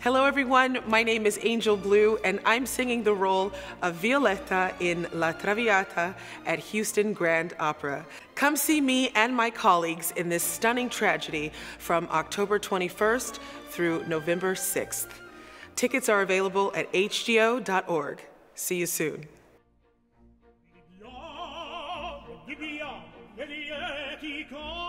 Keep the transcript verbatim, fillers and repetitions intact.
Hello everyone, my name is Angel Blue and I'm singing the role of Violetta in La Traviata at Houston Grand Opera. Come see me and my colleagues in this stunning tragedy from October twenty-first through November sixth. Tickets are available at H G O dot org. See you soon. Vediamo, vediamo, vediamo,